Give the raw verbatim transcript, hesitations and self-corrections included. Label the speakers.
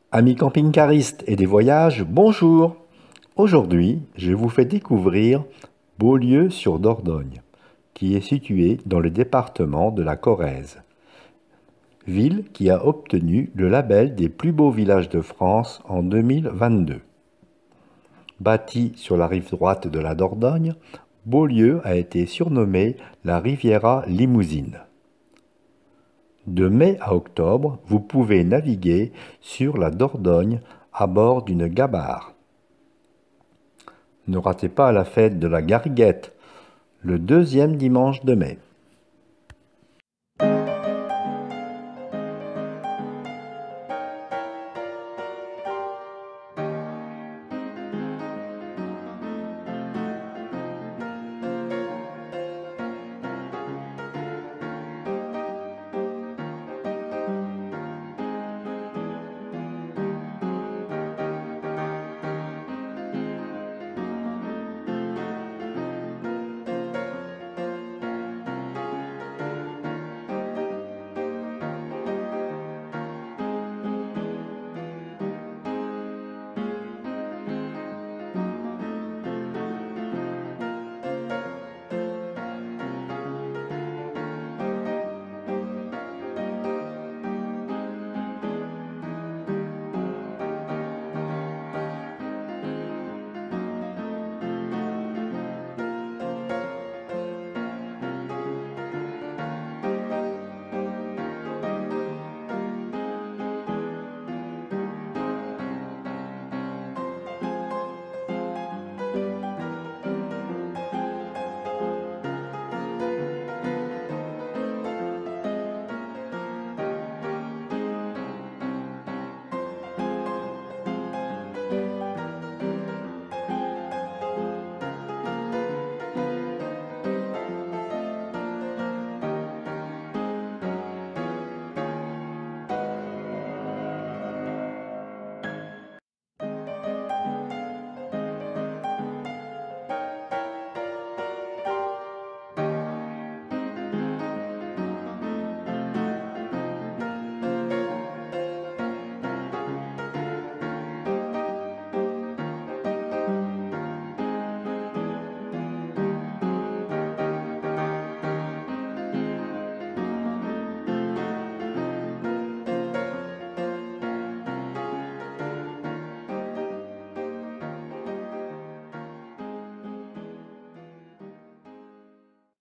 Speaker 1: Amis camping-caristes et des voyages, bonjour! Aujourd'hui, je vous fais découvrir Beaulieu-sur-Dordogne, qui est situé dans le département de la Corrèze, ville qui a obtenu le label des plus beaux villages de France en deux mille vingt-deux. Bâti sur la rive droite de la Dordogne, Beaulieu a été surnommé la Riviera Limousine. De mai à octobre, vous pouvez naviguer sur la Dordogne à bord d'une gabarre. Ne ratez pas la fête de la Gariguette, le deuxième dimanche de mai.